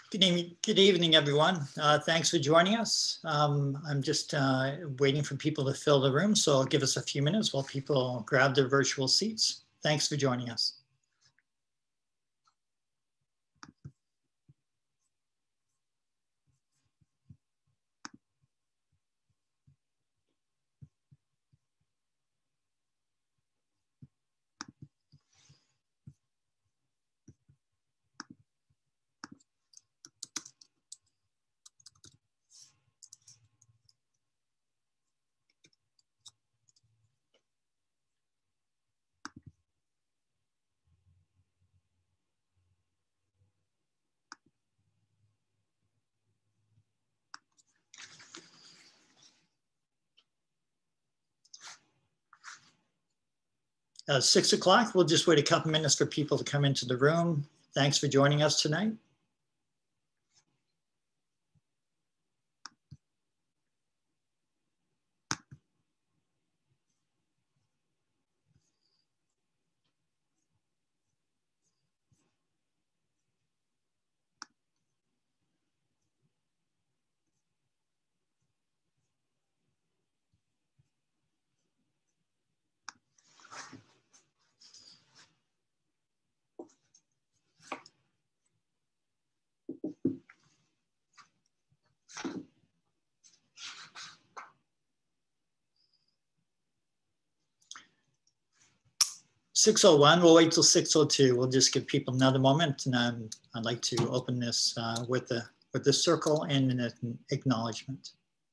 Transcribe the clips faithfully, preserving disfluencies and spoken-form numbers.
Good evening, good evening everyone. Uh, thanks for joining us. Um, I'm just uh, waiting for people to fill the room, so I'll give us a few minutes while people grab their virtual seats. Thanks for joining us. Uh, six o'clock, we'll just wait a couple minutes for people to come into the room. Thanks for joining us tonight. six oh one, we'll wait till six oh two. We'll just give people another moment, and um, I'd like to open this uh, with the with the circle and an acknowledgement.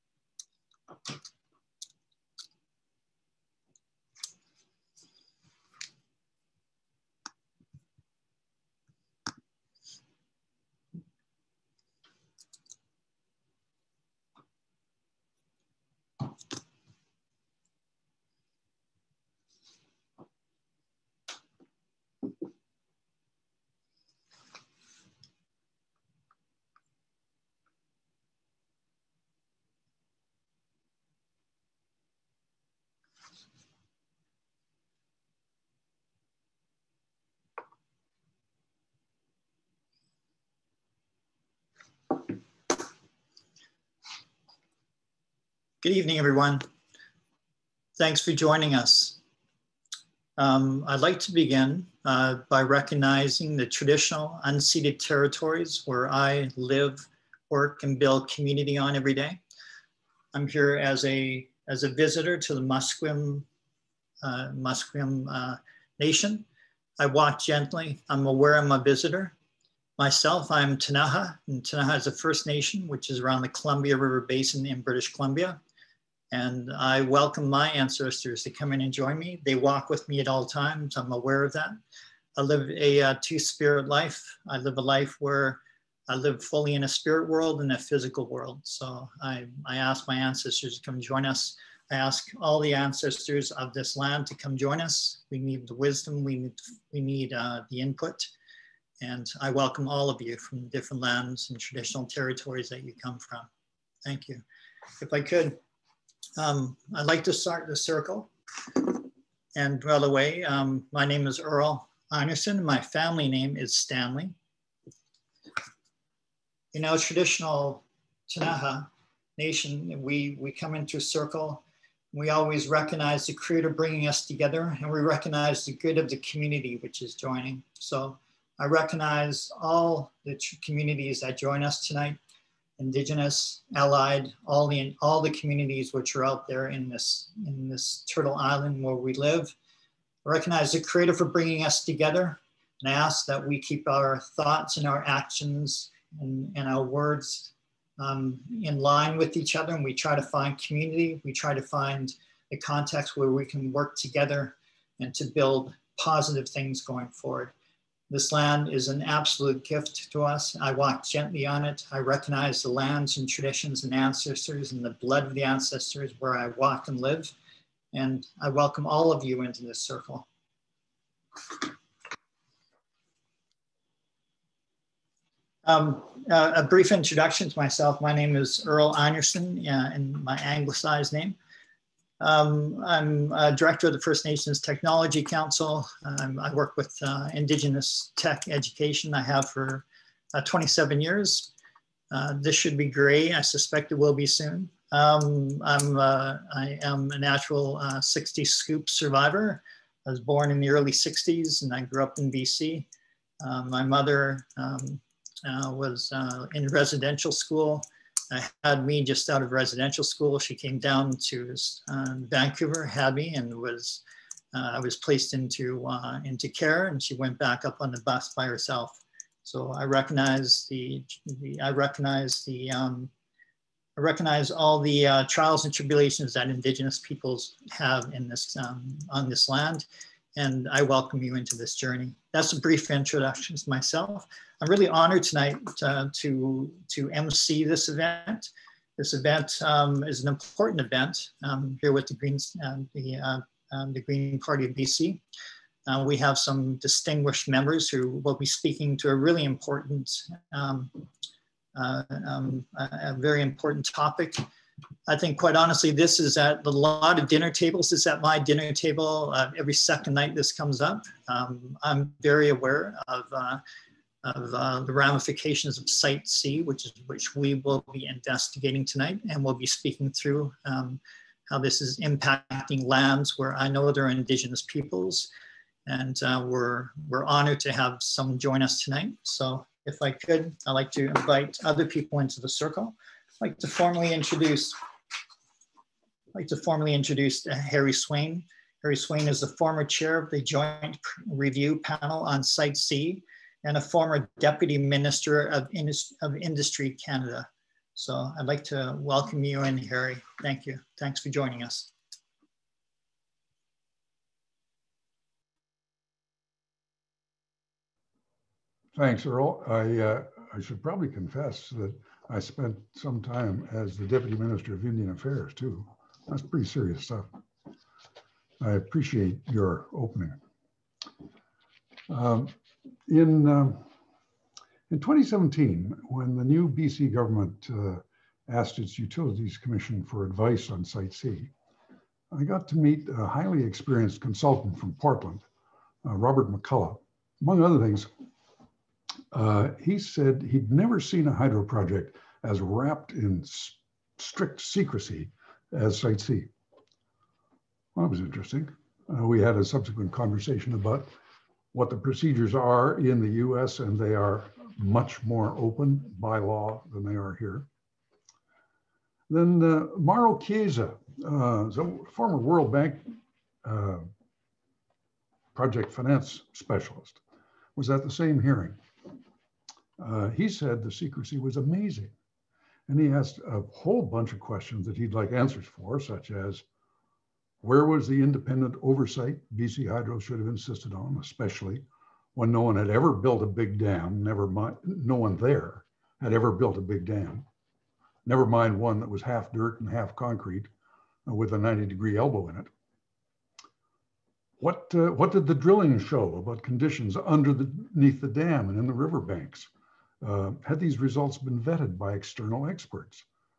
Good evening, everyone. Thanks for joining us. Um, I'd like to begin uh, by recognizing the traditional unceded territories where I live, work, and build community on every day. I'm here as a, as a visitor to the Musqueam, uh, Musqueam uh, Nation. I walk gently. I'm aware I'm a visitor. Myself, I'm Ktunaxa, and Ktunaxa is a First Nation, which is around the Columbia River Basin in British Columbia. And I welcome my ancestors to come in and join me. They walk with me at all times. I'm aware of that. I live a uh, two-spirit life. I live a life where I live fully in a spirit world and a physical world. So I, I ask my ancestors to come join us. I ask all the ancestors of this land to come join us. We need the wisdom, we need, we need uh, the input. And I welcome all of you from different lands and traditional territories that you come from. Thank you. If I could, Um, I'd like to start the circle. And by the way, um, my name is Earl Einarson. My family name is Stanley. In our traditional Ktunaxa Nation, we, we come into a circle. We always recognize the Creator bringing us together, and we recognize the good of the community which is joining. So I recognize all the communities that join us tonight. Indigenous, allied, all the all the communities which are out there in this in this Turtle Island where we live. I recognize the Creator for bringing us together, and I ask that we keep our thoughts and our actions and, and our words um, in line with each other, and we try to find community. We try to find the context where we can work together and to build positive things going forward. This land is an absolute gift to us. I walk gently on it. I recognize the lands and traditions and ancestors and the blood of the ancestors where I walk and live. And I welcome all of you into this circle. Um, uh, a brief introduction to myself. My name is Earl Einarson, uh, and my anglicized name. Um, I'm a director of the First Nations Technology Council. Um, I work with uh, Indigenous Tech Education. I have for uh, twenty-seven years. Uh, this should be gray. I suspect it will be soon. Um, I'm, uh, I am a natural uh, sixties scoop survivor. I was born in the early sixties and I grew up in B C. Uh, my mother um, uh, was uh, in residential school. I had me just out of residential school. She came down to uh, Vancouver, had me, and was uh, I was placed into uh, into care, and she went back up on the bus by herself. So I recognize the, the I recognize the um, I recognize all the uh, trials and tribulations that Indigenous peoples have in this um, on this land, and I welcome you into this journey. That's a brief introduction to myself. I'm really honored tonight uh, to, to emcee this event. This event um, is an important event um, here with the Greens, uh, the, uh, um, the Green Party of B C. Uh, we have some distinguished members who will be speaking to a really important, um, uh, um, a, a very important topic. I think, quite honestly, this is at a lot of dinner tables. It's at my dinner table uh, every second night this comes up. Um, I'm very aware of, uh, of uh, the ramifications of Site C, which is which we will be investigating tonight, and we'll be speaking through um, how this is impacting lands where I know there are Indigenous peoples, and uh, we're we're honored to have someone join us tonight. So, if I could, I'd like to invite other people into the circle. I'd like to formally introduce. I'd like to formally introduce Harry Swain. Harry Swain is the former chair of the Joint Review Panel on Site C and a former Deputy Minister of, Indus of Industry Canada. So I'd like to welcome you in, Harry. Thank you. Thanks for joining us. Thanks, Earl. I, uh, I should probably confess that I spent some time as the Deputy Minister of Indian Affairs too. That's pretty serious stuff. I appreciate your opening. Um, in, um, in twenty seventeen, when the new B C government uh, asked its Utilities Commission for advice on Site C, I got to meet a highly experienced consultant from Portland, uh, Robert McCullough. Among other things, uh, he said he'd never seen a hydro project as wrapped in strict secrecy as Site C. Well, that was interesting. Uh, we had a subsequent conversation about what the procedures are in the U S, and they are much more open by law than they are here. Then uh, Mauro Chiesa, uh, a former World Bank uh, project finance specialist, was at the same hearing. Uh, he said the secrecy was amazing. And he asked a whole bunch of questions that he'd like answers for, such as, where was the independent oversight B C Hydro should have insisted on, especially when no one had ever built a big dam, never mind, no one there had ever built a big dam, never mind one that was half dirt and half concrete uh, with a ninety degree elbow in it. What, uh, what did the drilling show about conditions underneath the dam and in the riverbanks? Uh, had these results been vetted by external experts?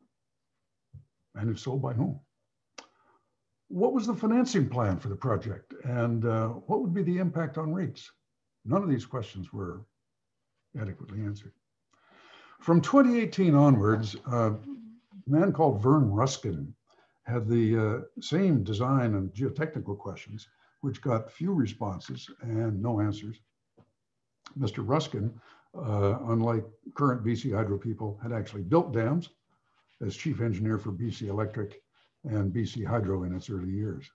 And if so, by whom? What was the financing plan for the project? And uh, what would be the impact on rates? None of these questions were adequately answered. From twenty eighteen onwards, uh, a man called Vern Ruskin had the uh, same design and geotechnical questions, which got few responses and no answers. Mister Ruskin, uh, unlike current B C Hydro people, had actually built dams as chief engineer for B C Electric and B C Hydro in its early years.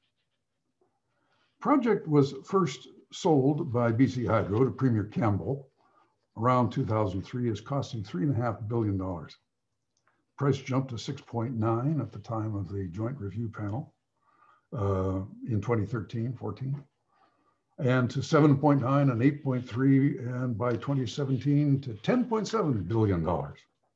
Project was first sold by B C Hydro to Premier Campbell around two thousand three as costing three and a half billion dollars. Price jumped to six point nine at the time of the joint review panel uh, in twenty thirteen fourteen, and to seven point nine and eight point three, and by twenty seventeen to ten point seven billion dollars.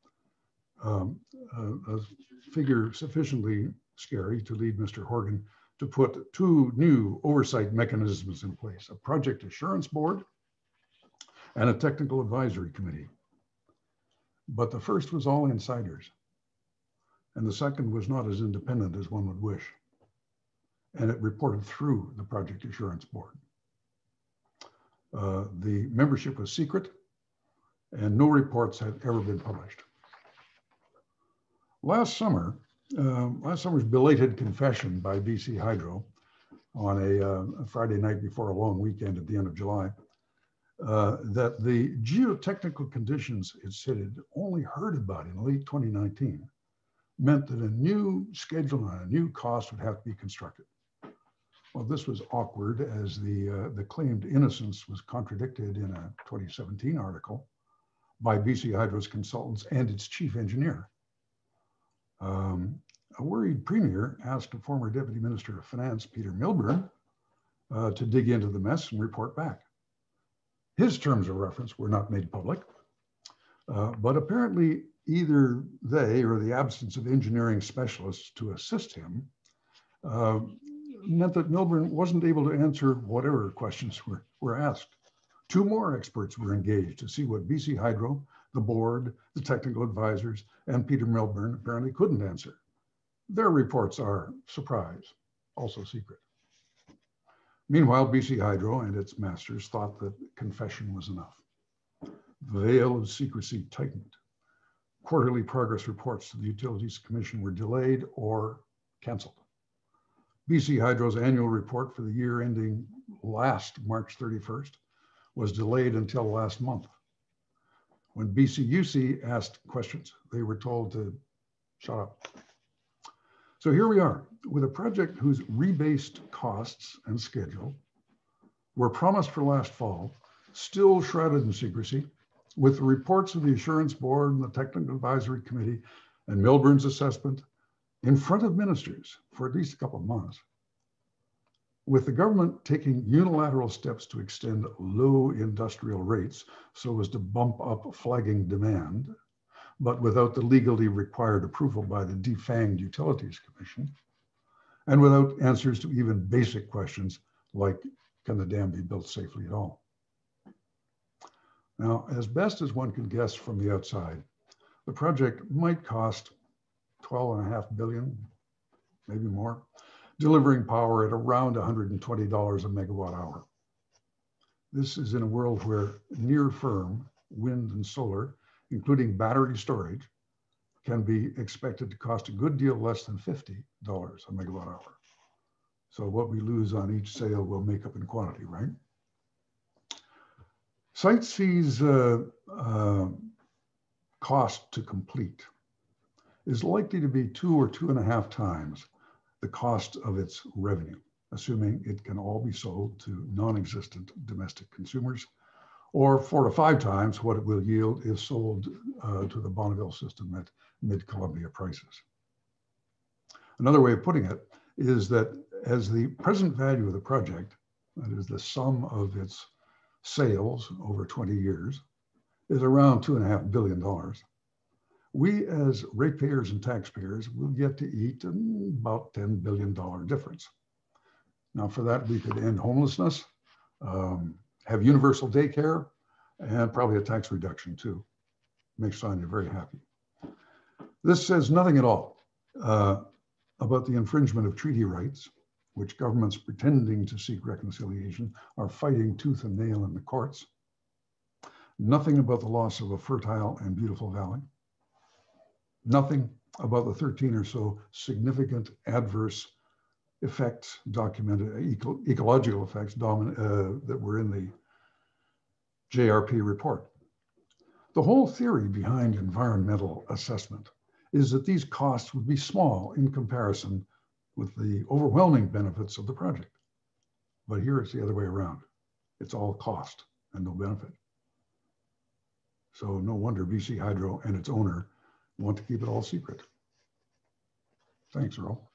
Um, a, a figure sufficiently scary to lead Mister Horgan to put two new oversight mechanisms in place, a project assurance board and a technical advisory committee. But the first was all insiders, and the second was not as independent as one would wish. And it reported through the project assurance board. Uh, the membership was secret, and no reports had ever been published. Last summer, uh, last summer's belated confession by B C Hydro on a, uh, a Friday night before a long weekend at the end of July, uh, that the geotechnical conditions it cited only heard about in late twenty nineteen meant that a new schedule and a new cost would have to be constructed. Well, this was awkward as the, uh, the claimed innocence was contradicted in a twenty seventeen article by B C Hydro's consultants and its chief engineer. Um, a worried premier asked a former Deputy Minister of Finance, Peter Milburn, uh, to dig into the mess and report back. His terms of reference were not made public, uh, but apparently either they or the absence of engineering specialists to assist him uh, meant that Milburn wasn't able to answer whatever questions were, were asked. Two more experts were engaged to see what B C Hydro, the board, the technical advisors, and Peter Milburn apparently couldn't answer. Their reports are, surprise, also secret. Meanwhile, B C Hydro and its masters thought that confession was enough. The veil of secrecy tightened. Quarterly progress reports to the Utilities Commission were delayed or canceled. B C Hydro's annual report for the year ending last March thirty-first was delayed until last month. When B C U C asked questions, they were told to shut up. So here we are with a project whose rebased costs and schedule were promised for last fall, still shrouded in secrecy, with the reports of the Assurance Board and the Technical Advisory Committee and Milburn's assessment in front of ministers for at least a couple of months. With the government taking unilateral steps to extend low industrial rates so as to bump up flagging demand, but without the legally required approval by the defanged Utilities Commission, and without answers to even basic questions like, can the dam be built safely at all? Now, as best as one can guess from the outside, the project might cost twelve and a half billion, maybe more, delivering power at around one hundred twenty dollars a megawatt hour. This is in a world where near firm wind and solar, including battery storage, can be expected to cost a good deal less than fifty dollars a megawatt hour. So what we lose on each sale will make up in quantity, right? Site C's uh, uh, cost to complete is likely to be two or two and a half times the cost of its revenue, assuming it can all be sold to non-existent domestic consumers, or four to five times what it will yield if sold uh, to the Bonneville system at mid-Columbia prices. Another way of putting it is that as the present value of the project, that is the sum of its sales over twenty years, is around two and a half billion dollars, we as ratepayers and taxpayers will get to eat about ten billion dollars difference. Now for that, we could end homelessness, um, have universal daycare, and probably a tax reduction too. Makes Sonia very happy. This says nothing at all uh, about the infringement of treaty rights, which governments pretending to seek reconciliation are fighting tooth and nail in the courts. Nothing about the loss of a fertile and beautiful valley. Nothing about the thirteen or so significant adverse effects documented, eco ecological effects domin uh, that were in the J R P report. The whole theory behind environmental assessment is that these costs would be small in comparison with the overwhelming benefits of the project. But here it's the other way around. It's all cost and no benefit. So no wonder B C Hydro and its owner want to keep it all secret. Thanks, Earl.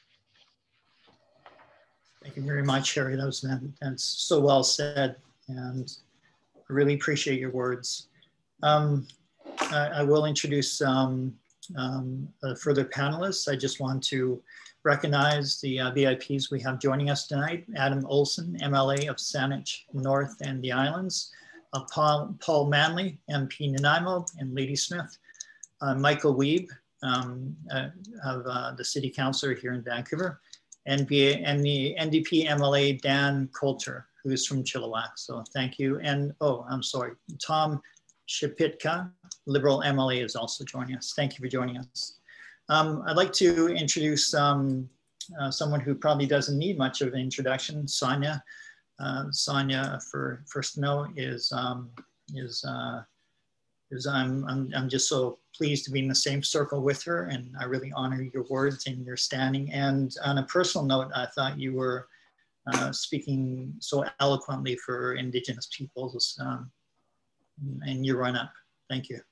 Thank you very much, Harry. That was that's so well said, and I really appreciate your words. Um, I, I will introduce um, um, uh, further panelists. I just want to recognize the uh, V I Ps we have joining us tonight. Adam Olson, M L A of Saanich North and the Islands. Uh, Paul, Paul Manley, M P Nanaimo and Ladysmith. Uh, Michael Wiebe, um, uh, of uh, the City Councillor here in Vancouver. And, be, and the N D P M L A Dan Coulter, who is from Chilliwack. So thank you. And, oh, I'm sorry, Tom Shipitka, Liberal M L A, is also joining us. Thank you for joining us. Um, I'd like to introduce um, uh, someone who probably doesn't need much of an introduction, Sonia. Uh, Sonia Furstenau is, um, is, uh, is I'm, I'm, I'm just so pleased to be in the same circle with her, and I really honor your words and your standing. And on a personal note, I thought you were uh, speaking so eloquently for Indigenous peoples um, in your run-up. Thank you.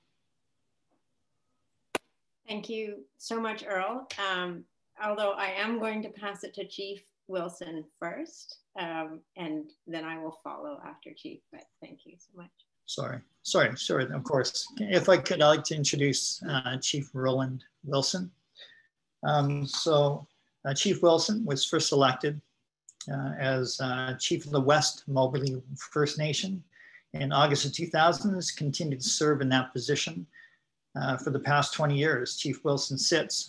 Thank you so much, Earl. Um, although I am going to pass it to Chief Willson first, um, and then I will follow after Chief, but thank you so much. Sorry, sorry, sure, of course. If I could, I'd like to introduce uh, Chief Roland Willson. Um, so uh, Chief Willson was first elected uh, as uh, Chief of the West Moberly First Nation in August of two thousand, has continued to serve in that position uh, for the past twenty years. Chief Willson sits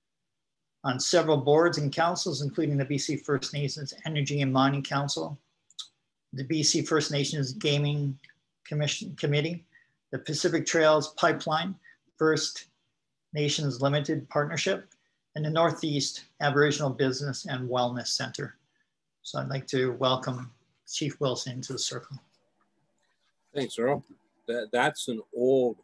on several boards and councils, including the B C First Nations Energy and Mining Council, the B C First Nations Gaming Commission Committee, the Pacific Trails Pipeline First Nations Limited Partnership, and the Northeast Aboriginal Business and Wellness Center. So I'd like to welcome Chief Willson into the circle. Thanks, Earl. That, that's an old,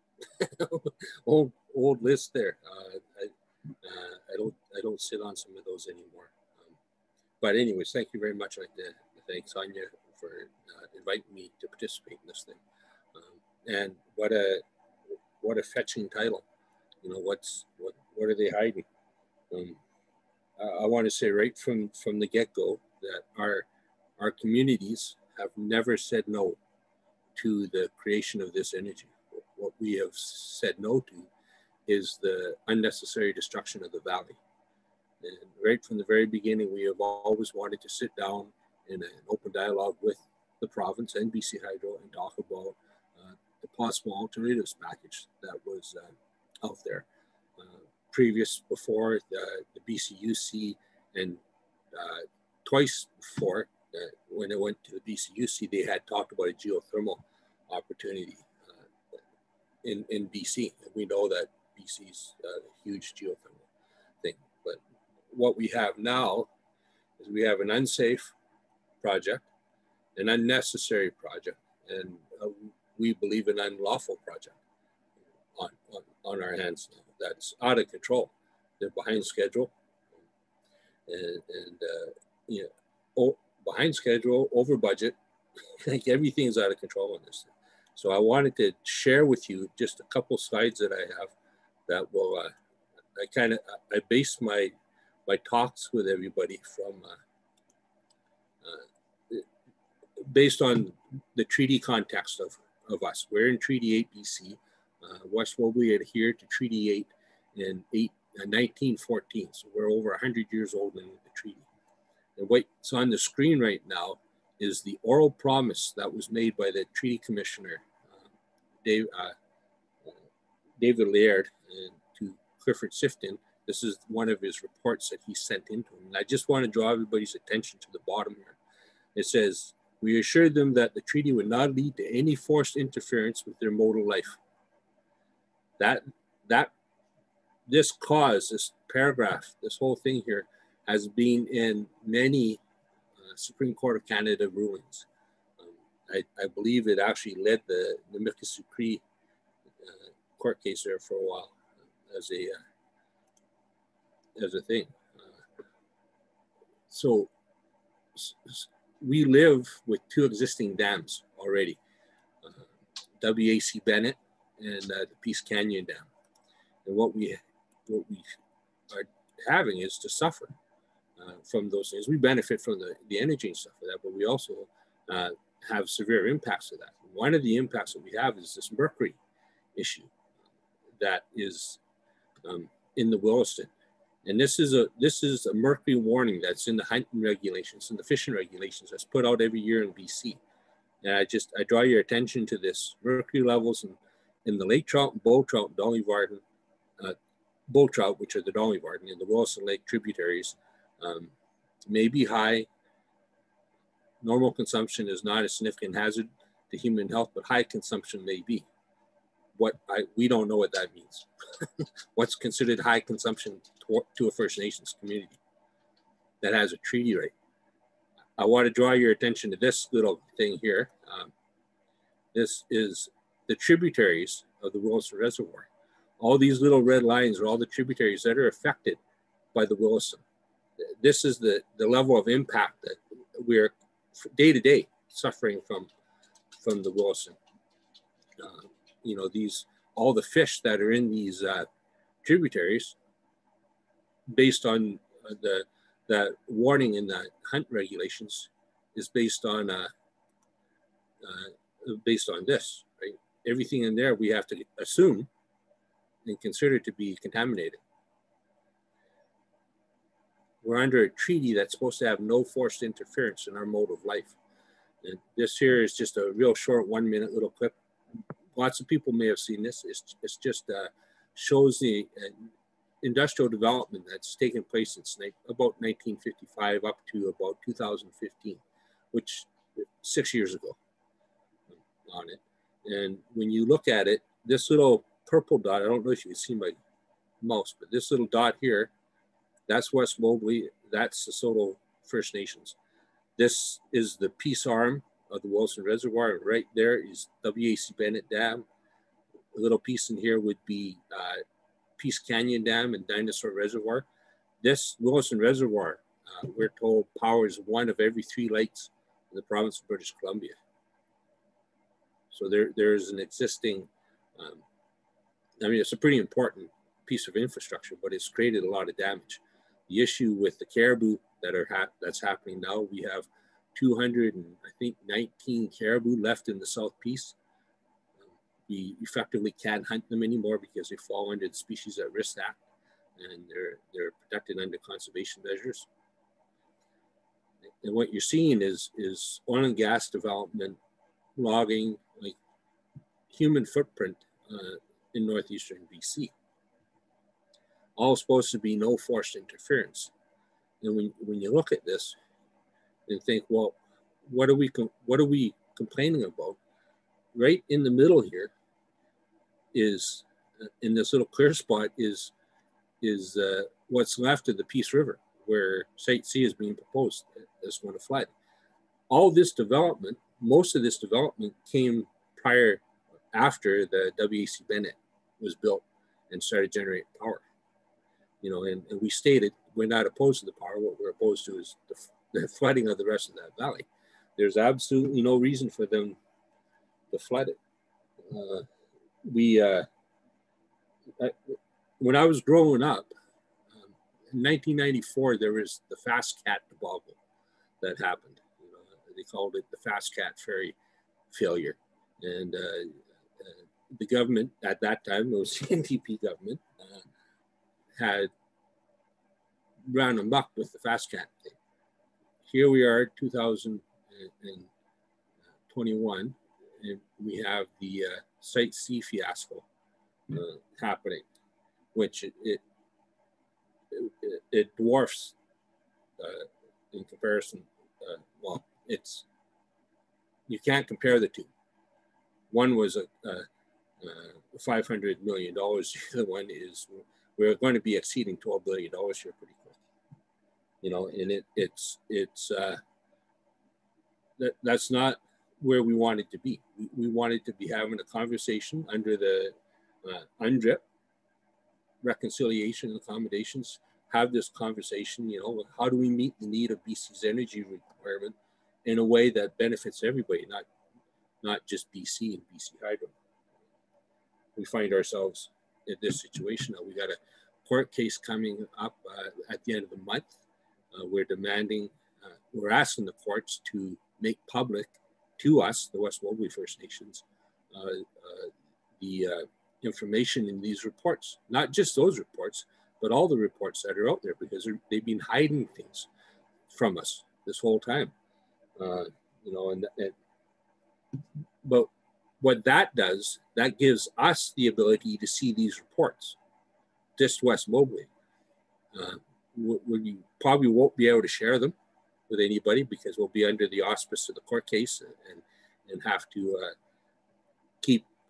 old, old list there. Uh, I, uh, I don't, I don't sit on some of those anymore. Um, but anyways, thank you very much. I'd like to thank Sonia for uh, inviting me to participate in this thing. Um, and what a, what a fetching title. You know, what's, what, what are they hiding? Um, I, I want to say right from, from the get-go that our, our communities have never said no to the creation of this energy. What we have said no to is the unnecessary destruction of the valley. And right from the very beginning, we have always wanted to sit down in an open dialogue with the province and B C Hydro and talk about uh, the possible alternatives package that was uh, out there. Uh, previous before the, the B C U C and uh, twice before, uh, when it went to the B C U C, they had talked about a geothermal opportunity uh, in, in B C. And we know that B C's a huge geothermal thing. But what we have now is we have an unsafe project, an unnecessary project, and uh, we believe an unlawful project on, on, on our hands now. That's out of control. They're behind schedule. And, and uh, you know, oh, behind schedule, over budget, like everything is out of control on this thing. So I wanted to share with you just a couple slides that I have that will, uh, I kind of, I base my, my talks with everybody from, uh, uh, based on the treaty context of, of us. We're in Treaty eight B C. Uh, West Moberly adhered to Treaty eight in eight, uh, nineteen fourteen. So we're over one hundred years old in the treaty. And what's on the screen right now is the oral promise that was made by the Treaty Commissioner, uh, Dave, uh, uh, David Laird, and to Clifford Sifton. This is one of his reports that he sent into him. And I just want to draw everybody's attention to the bottom here. It says, we assured them that the treaty would not lead to any forced interference with their modal life. That, that, this cause, this paragraph, this whole thing here has been in many uh, Supreme Court of Canada rulings. Um, I, I believe it actually led the, the Mikisew Cree uh, court case there for a while uh, as a, uh, as a thing. Uh, so we live with two existing dams already, uh, W A C Bennett and uh, the Peace Canyon Dam. And what we, what we are having is to suffer uh, from those things. We benefit from the, the energy and stuff like that, but we also uh, have severe impacts of that. One of the impacts that we have is this mercury issue that is um, in the Williston. And this is a this is a mercury warning that's in the hunting regulations and the fishing regulations that's put out every year in B C. And I just I draw your attention to this mercury levels in, in the lake trout, and bow trout, and Dolly Varden, uh, bow trout, which are the Dolly Varden, and the Wilson Lake tributaries, um, may be high. Normal consumption is not a significant hazard to human health, but high consumption may be. what I, we don't know what that means. What's considered high consumption to, to a First Nations community that has a treaty right? I want to draw your attention to this little thing here. Um, this is the tributaries of the Willson Reservoir. All these little red lines are all the tributaries that are affected by the Willson. This is the, the level of impact that we're day to day suffering from, from the Willson. Uh, you know, these, all the fish that are in these uh, tributaries, based on uh, the, that warning in the hunt regulations, is based on, uh, uh, based on this, right? Everything in there we have to assume and consider to be contaminated. We're under a treaty that's supposed to have no forced interference in our mode of life. And this here is just a real short one minute little clip. Lots of people may have seen this. It's, it's just uh, shows the uh, industrial development that's taken place since about nineteen fifty-five up to about two thousand fifteen, which six years ago on it. And when you look at it, this little purple dot, I don't know if you can see my mouse, but this little dot here, that's West Moberly, that's the Soto First Nations. This is the peace arm of the Willson Reservoir. Right there is W A C Bennett Dam. A little piece in here would be uh, Peace Canyon Dam and Dinosaur Reservoir. This Willson Reservoir, uh, we're told, powers one of every three lakes in the province of British Columbia. So there, there's an existing, um, I mean, it's a pretty important piece of infrastructure, but it's created a lot of damage. The issue with the caribou that are ha that's happening now, we have two hundred and I think nineteen caribou left in the South Peace. We effectively can't hunt them anymore because they fall under the Species at Risk Act, and they're they're protected under conservation measures. And what you're seeing is is oil and gas development, logging, like human footprint uh, in northeastern B C. All supposed to be no forced interference. And when when you look at this and think, well, what are we what are we complaining about? Right in the middle here is, uh, in this little clear spot, is is uh, what's left of the Peace River, where Site C is being proposed as going to flood. All this development, most of this development came prior, after the W A C Bennett was built and started generating power. You know, and, and we stated we're not opposed to the power. What we're opposed to is the, the flooding of the rest of that valley. There's absolutely no reason for them to flood it. Uh, we, uh, I, when I was growing up, um, in nineteen ninety-four, there was the Fast Cat debacle that happened. You know, they called it the Fast Cat ferry failure. And uh, uh, the government at that time, it was the N D P government, uh, had round amok with the Fast Cat thing. Here we are, two thousand twenty-one, and we have the uh, Site C fiasco uh, happening, which it it, it, it dwarfs uh, in comparison. Uh, well, it's you can't compare the two. One was a, a, a five hundred million dollars. The other one is we're going to be exceeding twelve billion dollars here pretty quick. You know, and it it's it's uh, that that's not where we wanted to be. We, we wanted to be having a conversation under the uh, U N D R I P, reconciliation and accommodations. Have this conversation. You know, how do we meet the need of B C's energy requirement in a way that benefits everybody, not not just B C and B C Hydro. We find ourselves in this situation now. We got a court case coming up uh, at the end of the month. Uh, we're demanding, uh, we're asking the courts to make public to us, the West Moberly First Nations, uh, uh, the uh, information in these reports. Not just those reports, but all the reports that are out there, because they've been hiding things from us this whole time. Uh, you know, and, and but what that does, that gives us the ability to see these reports, just West Moberly. Uh, we, we probably won't be able to share them with anybody because we'll be under the auspice of the court case and and have to uh, keep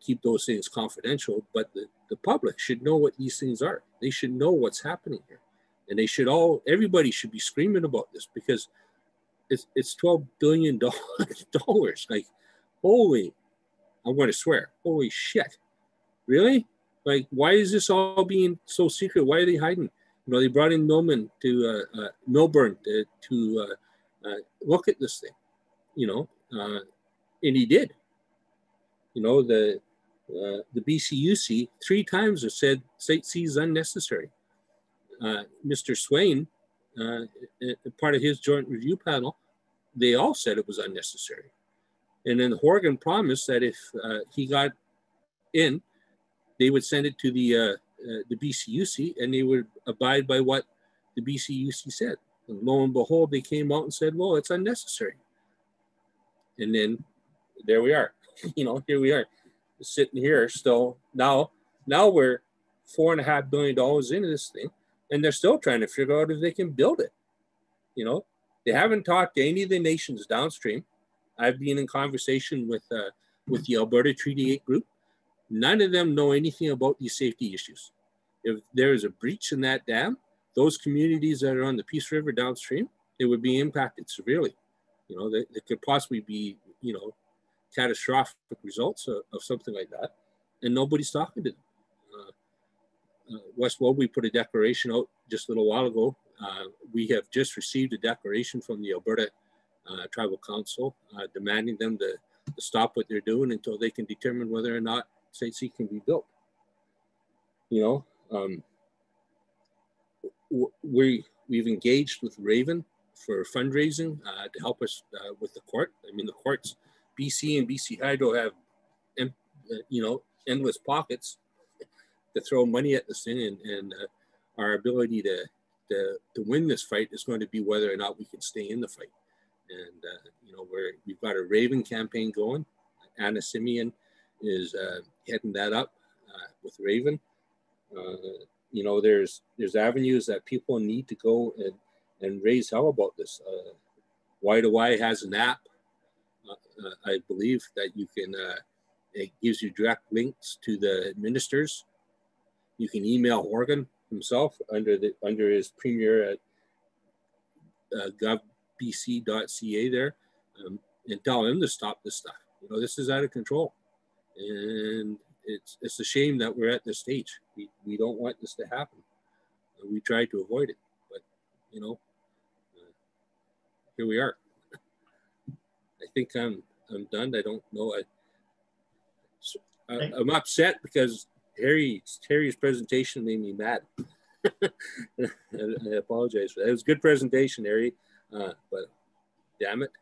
keep those things confidential, but the, the public should know what these things are. They should know what's happening here. And they should all, everybody should be screaming about this, because it's, it's twelve billion dollars. Like, holy, I'm going to swear, holy shit. Really? Like, why is this all being so secret? Why are they hiding? You know, they brought in Milman to, uh, uh, Milburn to, to uh, uh, look at this thing, you know, uh, and he did. You know, the, uh, the B C U C three times have said Site C is unnecessary. Uh, Mister Swain, uh, part of his joint review panel, they all said it was unnecessary. And then Horgan promised that if uh, he got in, they would send it to the, uh, uh, the B C U C and they would abide by what the B C U C said. And lo and behold, they came out and said, well, it's unnecessary. And then there we are. You know, here we are sitting here still. Now, now we're four and a half billion dollars into this thing, and they're still trying to figure out if they can build it. You know, they haven't talked to any of the nations downstream. I've been in conversation with uh, with the Alberta Treaty eight group. None of them know anything about these safety issues. If there is a breach in that dam, those communities that are on the Peace River downstream, they would be impacted severely. You know, there could possibly be, you know, catastrophic results of, of something like that, and nobody's talking to them. Uh, uh, West Moberly put a declaration out just a little while ago. Uh, we have just received a declaration from the Alberta uh, Tribal Council uh, demanding them to, to stop what they're doing until they can determine whether or not Site C can be built. You know, um, we, we've engaged with Raven for fundraising uh, to help us uh, with the court. I mean, the courts, B C and B C Hydro have, uh, you know, endless pockets to throw money at this thing, and, and uh, our ability to, to to win this fight is going to be whether or not we can stay in the fight. And uh, you know, we're we've got a Raven campaign going. Anna Simeon is uh, heading that up uh, with Raven. Uh, you know, there's there's avenues that people need to go and and raise hell about this. Uh, Y two Y has an app, uh, uh, I believe, that you can, uh, it gives you direct links to the ministers. You can email Horgan himself under the under his premier at uh, gov b c dot c a there, um, and tell him to stop this stuff. You know, this is out of control. And it's it's a shame that we're at this stage. We, we don't want this to happen. We try to avoid it, but, you know, uh, here we are. I think I'm I'm done. I don't know. I, I I'm upset because Harry Harry's presentation made me mad. I apologize for that. It was a good presentation, Harry, uh, but damn it.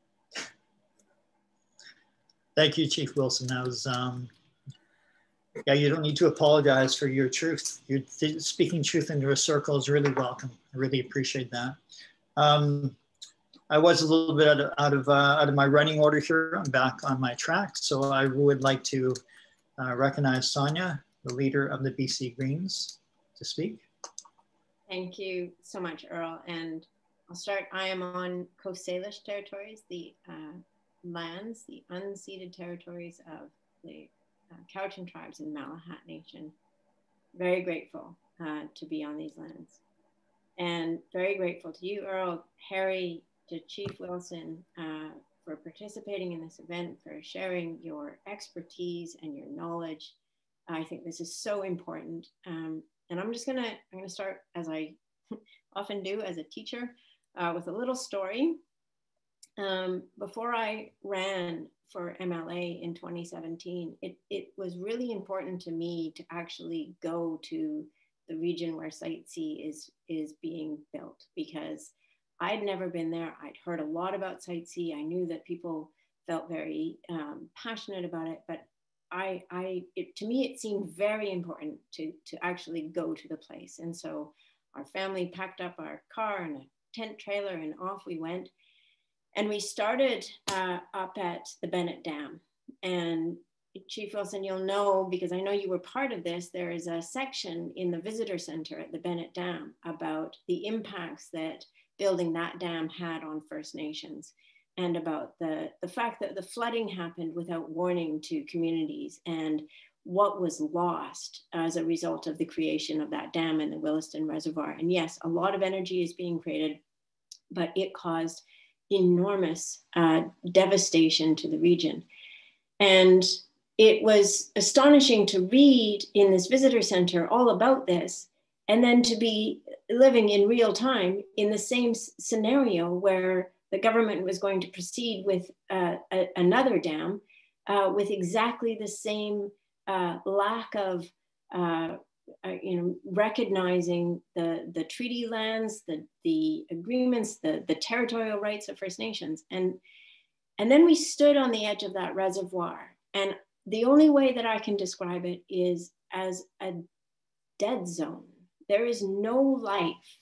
Thank you, Chief Willson. That was, um, yeah, you don't need to apologize for your truth. You're speaking truth into a circle is really welcome. I really appreciate that. Um, I was a little bit out of, out of, uh, out of my running order here. I'm back on my track. So I would like to uh, recognize Sonia, the leader of the B C Greens, to speak. Thank you so much, Earl. And I'll start. I am on Coast Salish territories, the uh, lands, the unceded territories of the uh, Cowichan tribes in Malahat Nation. Very grateful uh, to be on these lands. And very grateful to you, Earl, Harry, to Chief Willson uh, for participating in this event, for sharing your expertise and your knowledge. I think this is so important. Um, and I'm just gonna, I'm gonna start, as I often do as a teacher, uh, with a little story. Um, before I ran for M L A in twenty seventeen, it, it was really important to me to actually go to the region where Site C is, is being built, because I'd never been there. I'd heard a lot about Site C. I knew that people felt very um, passionate about it, but I, I it, to me, it seemed very important to, to actually go to the place. And so our family packed up our car and a tent trailer and off we went. And we started uh, up at the Bennett Dam. And Chief Willson, you'll know, because I know you were part of this, there is a section in the visitor center at the Bennett Dam about the impacts that building that dam had on First Nations. and about the, the fact that the flooding happened without warning to communities and what was lost as a result of the creation of that dam in the Williston Reservoir. And yes, a lot of energy is being created, but it caused enormous uh, devastation to the region. And it was astonishing to read in this visitor center all about this, and then to be living in real time in the same scenario where the government was going to proceed with uh, a, another dam uh, with exactly the same uh, lack of uh, uh, you know, recognizing the, the treaty lands, the, the agreements, the, the territorial rights of First Nations. And, and then we stood on the edge of that reservoir. And the only way that I can describe it is as a dead zone. There is no life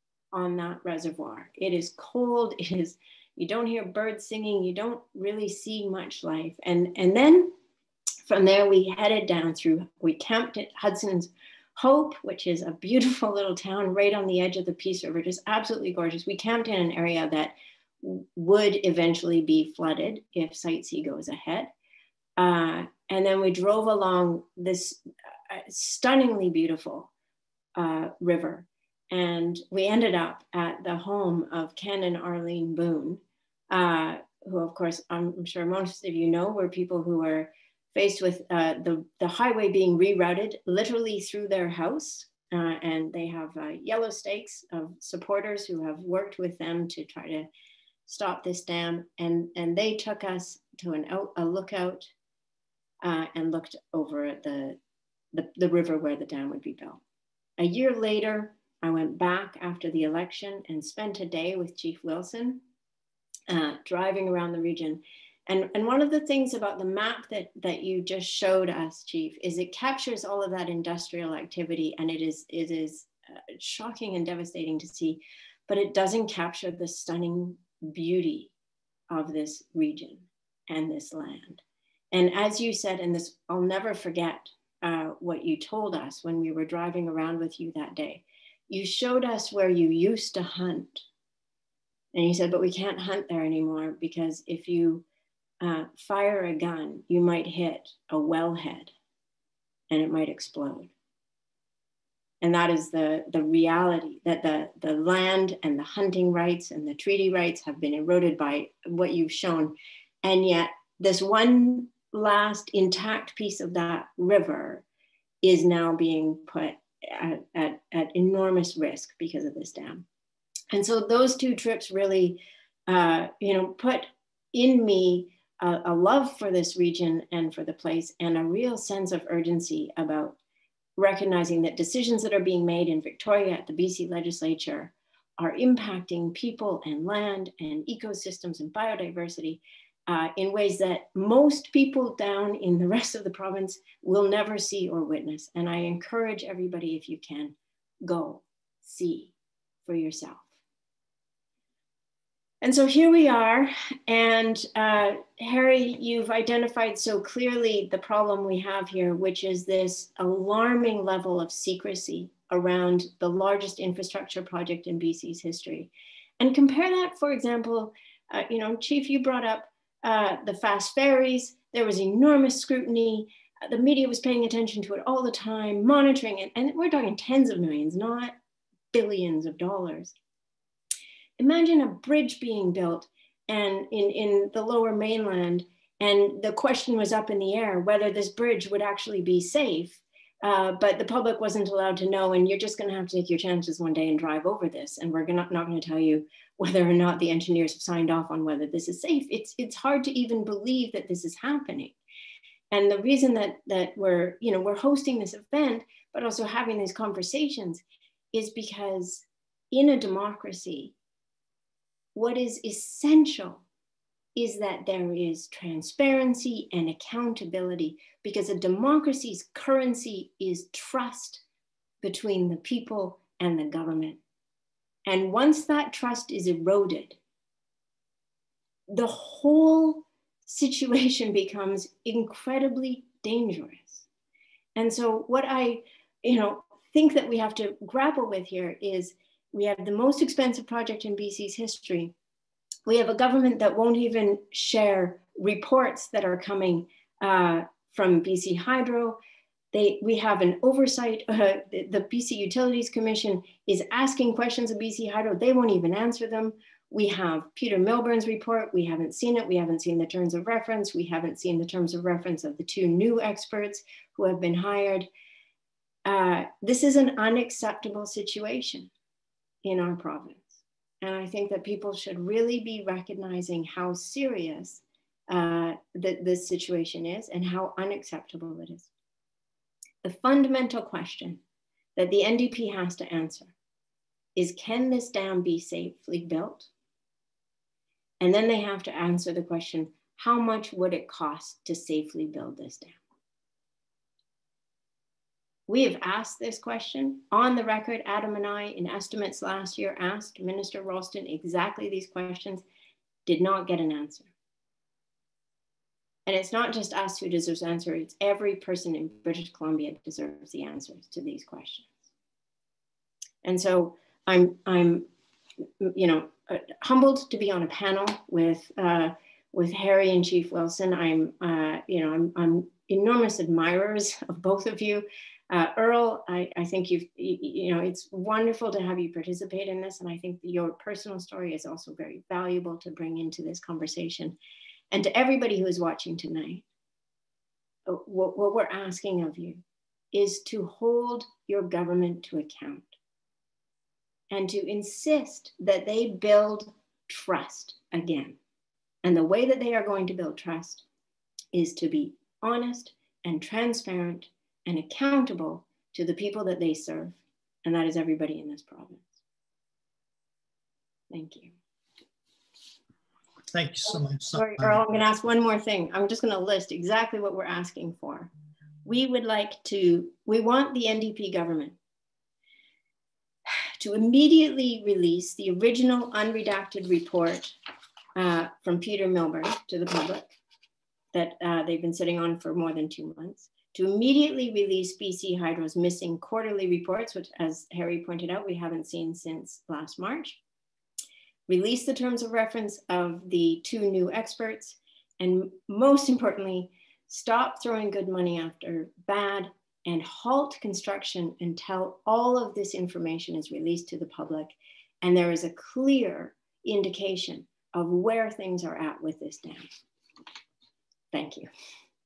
on that reservoir. It is cold, it is, you don't hear birds singing, you don't really see much life. And, and then from there we headed down through, we camped at Hudson's Hope, which is a beautiful little town right on the edge of the Peace River, just absolutely gorgeous. We camped in an area that would eventually be flooded if Site C goes ahead. Uh, and then we drove along this uh, stunningly beautiful uh, river. And we ended up at the home of Ken and Arlene Boone, uh, who of course, I'm sure most of you know, were people who were faced with uh, the, the highway being rerouted literally through their house. Uh, and they have uh, yellow stakes of supporters who have worked with them to try to stop this dam. And, and they took us to an out, a lookout uh, and looked over at the, the, the river where the dam would be built. A year later, I went back after the election and spent a day with Chief Willson, uh, driving around the region. And, and one of the things about the map that, that you just showed us, Chief, is it captures all of that industrial activity, and it is, it is uh, shocking and devastating to see, but it doesn't capture the stunning beauty of this region and this land. And as you said, and this, I'll never forget uh, what you told us when we were driving around with you that day. You showed us where you used to hunt. And you said, but we can't hunt there anymore because if you uh, fire a gun, you might hit a wellhead and it might explode. And that is the, the reality, that the, the land and the hunting rights and the treaty rights have been eroded by what you've shown. And yet this one last intact piece of that river is now being put at, at, at enormous risk because of this dam. And so those two trips really, uh, you know, put in me a, a love for this region and for the place, and a real sense of urgency about recognizing that decisions that are being made in Victoria at the B C legislature are impacting people and land and ecosystems and biodiversity uh, in ways that most people down in the rest of the province will never see or witness. And I encourage everybody, if you can, go see for yourself. And so here we are, and uh, Harry, you've identified so clearly the problem we have here, which is this alarming level of secrecy around the largest infrastructure project in B C's history. And compare that, for example, uh, you know, Chief, you brought up uh, the fast ferries. There was enormous scrutiny. Uh, the media was paying attention to it all the time, monitoring it, and we're talking tens of millions, not billions of dollars. Imagine a bridge being built and in, in the lower mainland, and the question was up in the air whether this bridge would actually be safe, uh, but the public wasn't allowed to know, and you're just gonna have to take your chances one day and drive over this, and we're gonna, not gonna tell you whether or not the engineers have signed off on whether this is safe. It's, it's hard to even believe that this is happening. And the reason that, that we're, you know, we're hosting this event, but also having these conversations is because in a democracy, what is essential is that there is transparency and accountability, because a democracy's currency is trust between the people and the government. And once that trust is eroded, the whole situation becomes incredibly dangerous. And so what I, you know, think that we have to grapple with here is we have the most expensive project in B C's history, We have a government that won't even share reports that are coming uh, from B C Hydro. They, we have an oversight, uh, the, the B C Utilities Commission is asking questions of B C Hydro. They won't even answer them. We have Peter Milburn's report. We haven't seen it. We haven't seen the terms of reference. We haven't seen the terms of reference of the two new experts who have been hired. Uh, this is an unacceptable situation in our province. And I think that people should really be recognizing how serious uh, that this situation is and how unacceptable it is. The fundamental question that the N D P has to answer is, can this dam be safely built? And then they have to answer the question, how much would it cost to safely build this dam? We have asked this question on the record. Adam and I, in estimates last year, asked Minister Ralston exactly these questions, did not get an answer. And it's not just us who deserves an answer, it's every person in British Columbia deserves the answers to these questions. And so I'm, I'm you know, uh, humbled to be on a panel with, uh, with Harry and Chief Willson. I'm, uh, you know, I'm, I'm enormous admirers of both of you. Uh, Earl, I, I think you've, you, you know, it's wonderful to have you participate in this. And I think your personal story is also very valuable to bring into this conversation. And to everybody who is watching tonight, what, what we're asking of you is to hold your government to account and to insist that they build trust again. And the way that they are going to build trust is to be honest and transparent and accountable to the people that they serve. And that is everybody in this province. Thank you. Thank you so much. Sorry, Earl, I'm gonna ask one more thing. I'm just gonna list exactly what we're asking for. We would like to, we want the N D P government to immediately release the original unredacted report uh, from Peter Milburn to the public that uh, they've been sitting on for more than two months. To immediately release B C Hydro's missing quarterly reports, which, as Harry pointed out, we haven't seen since last March. Release the terms of reference of the two new experts, and most importantly, stop throwing good money after bad and halt construction until all of this information is released to the public and there is a clear indication of where things are at with this dam. Thank you.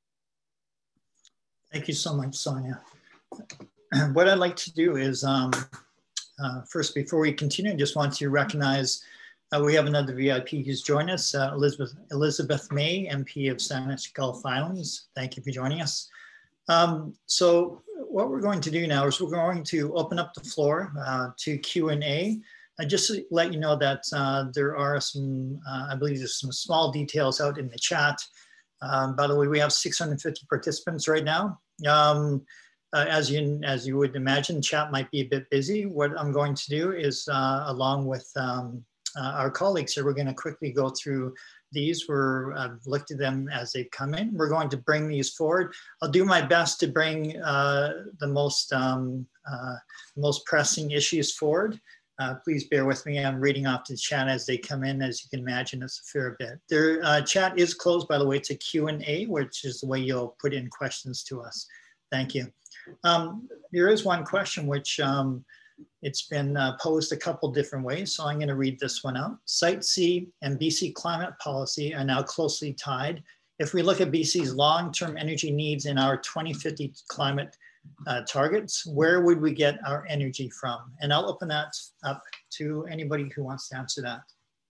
Thank you so much, Sonia. What I'd like to do is, um, uh, first, before we continue, I just want to recognize uh, we have another V I P who's joined us, uh, Elizabeth, Elizabeth May, M P of Saanich Gulf Islands. Thank you for joining us. Um, so what we're going to do now is we're going to open up the floor uh, to Q and A. Uh, just to let you know that uh, there are some, uh, I believe there's some small details out in the chat. Um, by the way, we have six hundred fifty participants right now. Um, uh, as you as you would imagine, chat might be a bit busy. What I'm going to do is, uh, along with um, uh, our colleagues here, we're going to quickly go through these. We're I've looked at them as they come in. We're going to bring these forward. I'll do my best to bring uh, the most um, uh, most pressing issues forward. Uh, please bear with me. I'm reading off the chat as they come in. As you can imagine, it's a fair bit. Their uh, chat is closed, by the way, to Q and A, which is the way you'll put in questions to us. Thank you. Um, there is one question which um, it's been uh, posed a couple different ways, so I'm going to read this one out. Site C and B C climate policy are now closely tied. If we look at B C's long-term energy needs in our twenty fifty climate Uh, targets, where would we get our energy from? And I'll open that up to anybody who wants to answer that.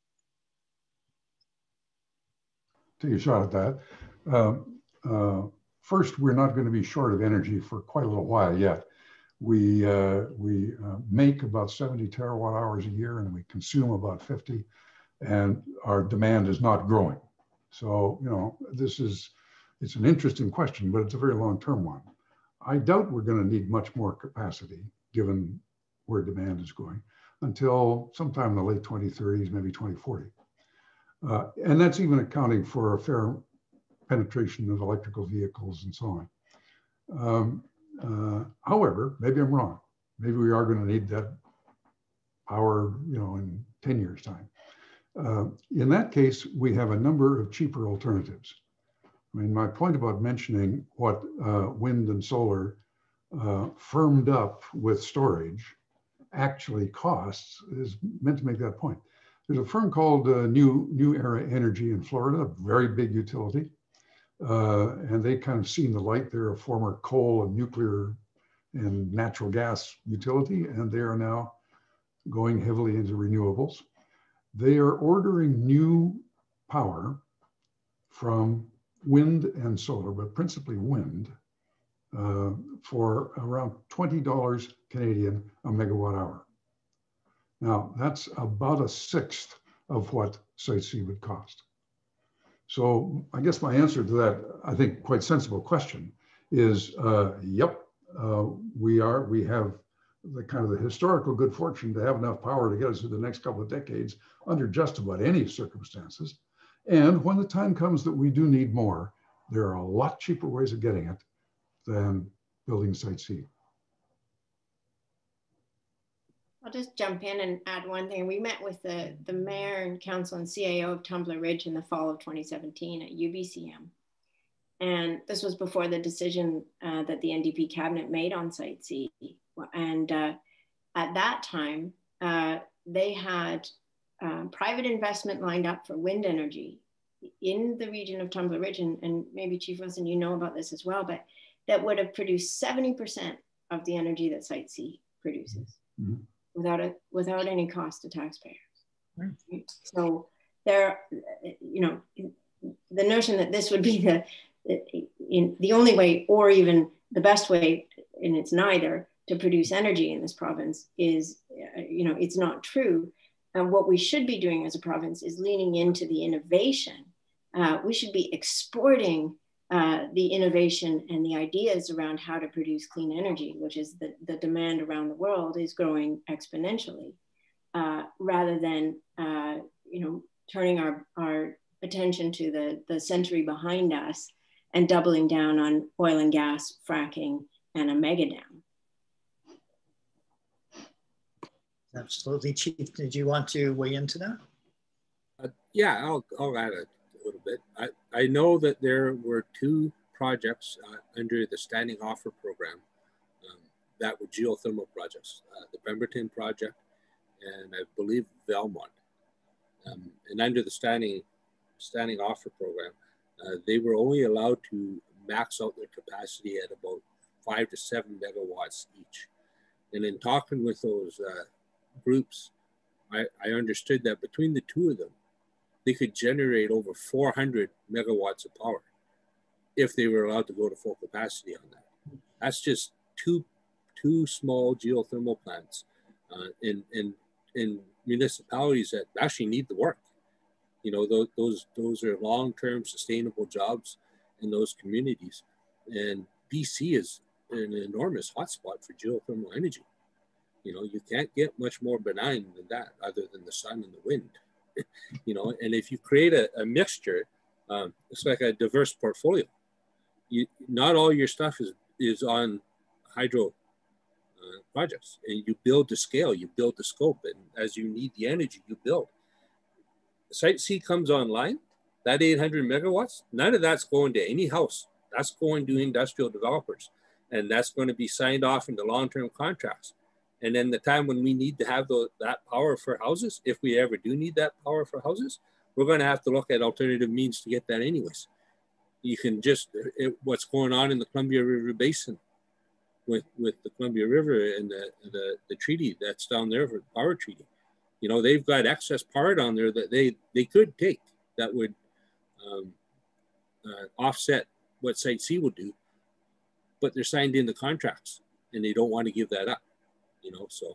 Take a shot at that. Uh, uh, first, we're not going to be short of energy for quite a little while yet. We, uh, we uh, make about seventy terawatt hours a year and we consume about fifty, and our demand is not growing. So, you know, this is, it's an interesting question, but it's a very long-term one. I doubt we're going to need much more capacity given where demand is going until sometime in the late twenty thirties, maybe twenty forty. Uh, and that's even accounting for a fair penetration of electrical vehicles and so on. Um, uh, however, maybe I'm wrong. Maybe we are going to need that power, you know, in ten years time. Uh, in that case, we have a number of cheaper alternatives. I mean, my point about mentioning what uh, wind and solar uh, firmed up with storage actually costs is meant to make that point. There's a firm called uh, New, New Era Energy in Florida, a very big utility. Uh, and they kind of seen the light. They're a former coal and nuclear and natural gas utility, and they are now going heavily into renewables. They are ordering new power from wind and solar, but principally wind, uh, for around twenty dollars Canadian a megawatt hour. Now, that's about a sixth of what Site C would cost. So I guess my answer to that, I think, quite sensible question is, uh, yep, uh, we are, we have the kind of the historical good fortune to have enough power to get us through the next couple of decades under just about any circumstances. And when the time comes that we do need more, there are a lot cheaper ways of getting it than building Site C. I'll just jump in and add one thing. We met with the, the mayor and council and C A O of Tumbler Ridge in the fall of twenty seventeen at U B C M. And this was before the decision uh, that the N D P cabinet made on Site C. And uh, at that time, uh, they had uh, private investment lined up for wind energy in the region of Tumbler Ridge. And, and maybe Chief Wilson, you know about this as well, but that would have produced seventy percent of the energy that Site C produces. Mm-hmm. without a, without any cost to taxpayers. Right? So there, you know, the notion that this would be the, in the only way, or even the best way, and it's neither, to produce energy in this province is, you know, it's not true. And what we should be doing as a province is leaning into the innovation. Uh, we should be exporting uh, the innovation and the ideas around how to produce clean energy, which is the, the demand around the world is growing exponentially, uh, rather than, uh, you know, turning our, our attention to the, the century behind us and doubling down on oil and gas, fracking, and a mega dam. Absolutely. Chief, did you want to weigh into that? Uh, yeah, I'll, I'll add a little bit. I, I know that there were two projects uh, under the Standing Offer Program um, that were geothermal projects, uh, the Pemberton project and I believe Belmont. Um, and under the Standing, standing Offer Program, uh, they were only allowed to max out their capacity at about five to seven megawatts each. And in talking with those uh, groups, I, I understood that between the two of them, they could generate over four hundred megawatts of power if they were allowed to go to full capacity on that. That's just two, two small geothermal plants uh, in, in, in municipalities that actually need the work. You know, those, those, those are long-term sustainable jobs in those communities. And B C is an enormous hotspot for geothermal energy. You know, you can't get much more benign than that other than the sun and the wind. You know, and if you create a, a mixture, um, it's like a diverse portfolio. You, not all your stuff is, is on hydro uh, projects, and you build the scale, you build the scope, and as you need the energy, you build. Site C comes online, that eight hundred megawatts, none of that's going to any house. That's going to industrial developers, and that's going to be signed off into long-term contracts. And then the time when we need to have the, that power for houses, if we ever do need that power for houses, we're going to have to look at alternative means to get that anyways. You can just, it, what's going on in the Columbia River Basin with, with the Columbia River and the, the, the treaty that's down there for the power treaty. You know, they've got excess power down there that they, they could take that would um, uh, offset what Site C would do, but they're signed into contracts and they don't want to give that up. You know, so.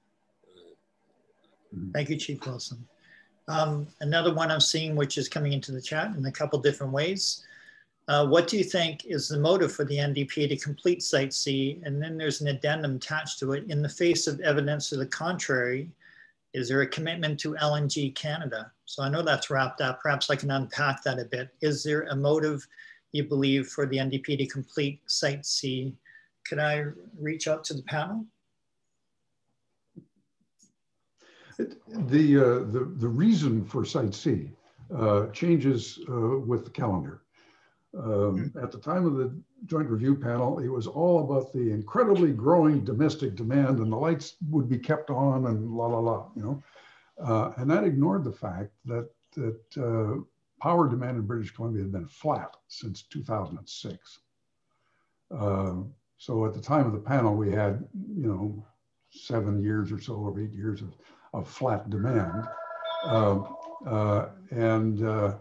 Uh, Thank you, Chief Wilson. Um, another one I'm seeing, which is coming into the chat in a couple different ways. Uh, what do you think is the motive for the N D P to complete Site C? And then there's an addendum attached to it. In the face of evidence to the contrary, is there a commitment to L N G Canada? So I know that's wrapped up. Perhaps I can unpack that a bit. Is there a motive, you believe, for the N D P to complete Site C? Could I reach out to the panel? It, the, uh, the, the reason for Site C uh, changes uh, with the calendar. Um, at the time of the Joint Review Panel, it was all about the incredibly growing domestic demand, and the lights would be kept on and la, la, la, you know. Uh, and that ignored the fact that, that uh, power demand in British Columbia had been flat since two thousand six. Uh, so at the time of the panel, we had, you know, seven years or so, or eight years of, of flat demand. Uh, uh, and uh,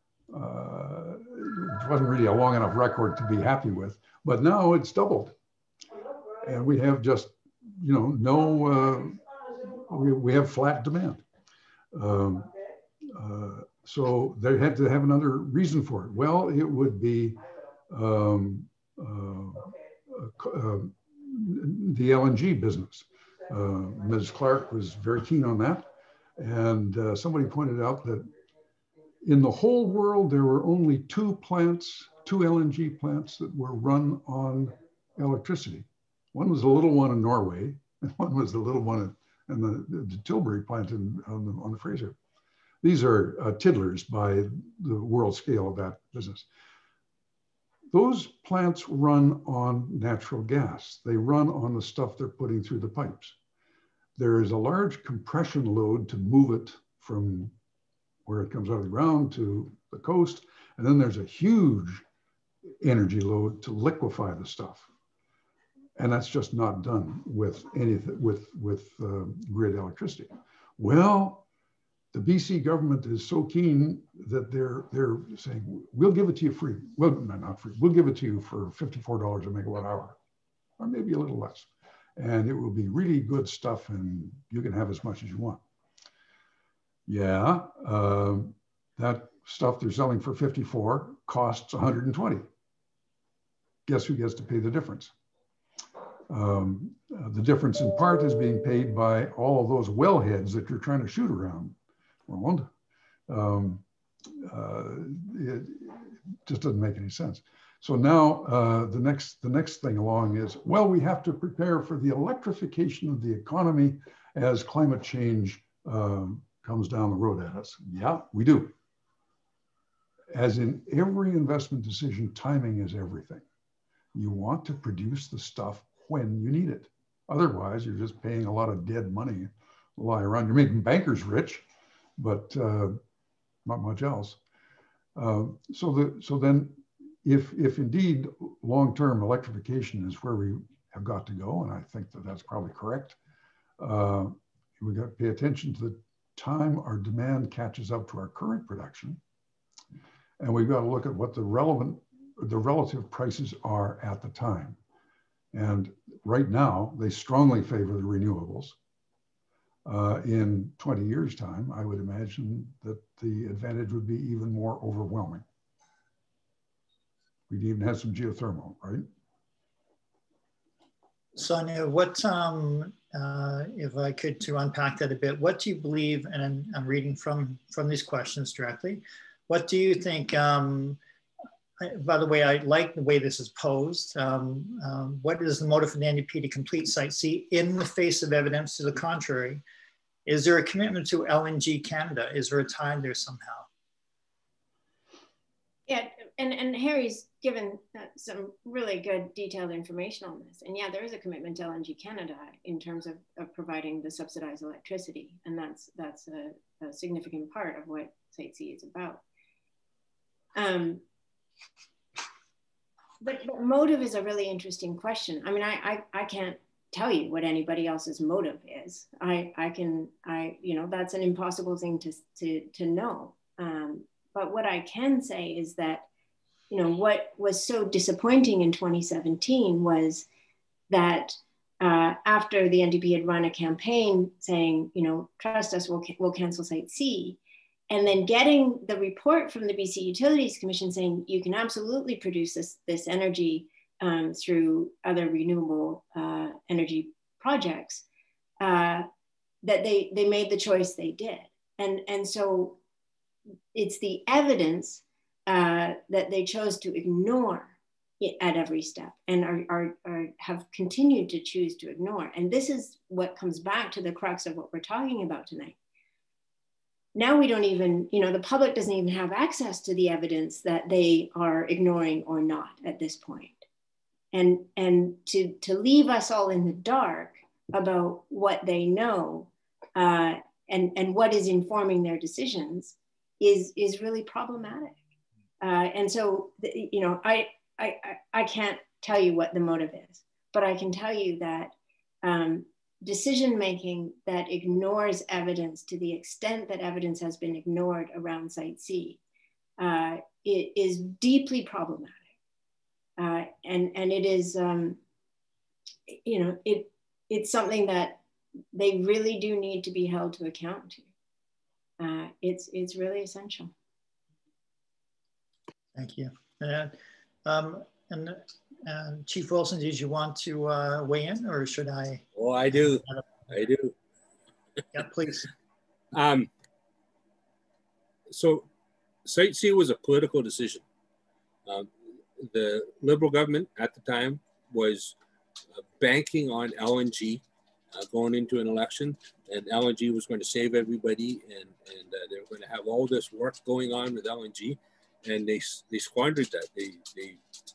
uh, it wasn't really a long enough record to be happy with, but now it's doubled. And we have just, you know, no, uh, we, we have flat demand. Um, uh, so they had to have another reason for it. Well, it would be um, uh, uh, the L N G business. Uh, Miz Clark was very keen on that. And uh, somebody pointed out that in the whole world, there were only two plants, two L N G plants that were run on electricity. One was a little one in Norway, and one was the little one in the, the Tilbury plant in, on, the, on the Fraser. These are uh, tiddlers by the world scale of that business. Those plants run on natural gas. They run on the stuff they're putting through the pipes. There is a large compression load to move it from where it comes out of the ground to the coast. And then there's a huge energy load to liquefy the stuff. And that's just not done with anything, with, with uh, grid electricity. Well, the B C government is so keen that they're, they're saying, we'll give it to you free. Well, not free, we'll give it to you for fifty-four dollars a megawatt hour, or maybe a little less. And it will be really good stuff and you can have as much as you want. Yeah, uh, that stuff they're selling for fifty-four costs one hundred twenty. Guess who gets to pay the difference? Um, uh, the difference in part is being paid by all of those wellheads that you're trying to shoot around, Roland. Um, uh, it just doesn't make any sense. So now uh, the next the next thing along is, well, we have to prepare for the electrification of the economy as climate change um, comes down the road at us. Yeah, we do. As in every investment decision, timing is everything. You want to produce the stuff when you need it. Otherwise, you're just paying a lot of dead money to lie around. You're making bankers rich, but uh, not much else. Uh, so, the, so then, if, if indeed long-term electrification is where we have got to go, and I think that that's probably correct, uh, we got to pay attention to the time our demand catches up to our current production, and we've got to look at what the relevant, the relative prices are at the time. And right now, they strongly favor the renewables. Uh, in twenty years' time, I would imagine that the advantage would be even more overwhelming. We'd even have some geothermal, right? Sonia, what, um, uh, if I could to unpack that a bit, what do you believe, and I'm, I'm reading from, from these questions directly, what do you think, um, I, by the way, I like the way this is posed. Um, um, what is the motive for the N D P to complete Site C in the face of evidence to the contrary? Is there a commitment to L N G Canada? Is there a tie there somehow? Yeah, and, and Harry's given uh, some really good detailed information on this. And yeah, there is a commitment to L N G Canada in terms of, of providing the subsidized electricity. And that's, that's a, a significant part of what Site C is about. Um, but, but motive is a really interesting question. I mean, I, I, I can't tell you what anybody else's motive is. I, I can, I, you know, that's an impossible thing to, to, to know. Um, but what I can say is that, you know, what was so disappointing in twenty seventeen was that uh, after the N D P had run a campaign saying, you know, trust us, we'll, we'll cancel Site C, and then getting the report from the B C Utilities Commission saying you can absolutely produce this, this energy um, through other renewable uh, energy projects, uh, that they, they made the choice they did. And, and so it's the evidence uh, that they chose to ignore at every step, and are, are, are have continued to choose to ignore. And this is what comes back to the crux of what we're talking about tonight. Now we don't even, you know, the public doesn't even have access to the evidence that they are ignoring or not at this point. And, and to, to leave us all in the dark about what they know uh, and, and what is informing their decisions is, is really problematic. Uh, and so, you know, I, I, I can't tell you what the motive is, but I can tell you that um, decision-making that ignores evidence to the extent that evidence has been ignored around Site C uh, it is deeply problematic. Uh, and, and it is, um, you know, it, it's something that they really do need to be held to account to. Uh, it's, it's really essential. Thank you. Uh, um, and uh, Chief Willson, did you want to uh, weigh in, or should I? Oh, I do. I do. Yeah, please. Um, so Site C was a political decision. Um, the Liberal government at the time was uh, banking on L N G uh, going into an election, and L N G was going to save everybody, and, and uh, they were going to have all this work going on with L N G, and they, they squandered that. They, they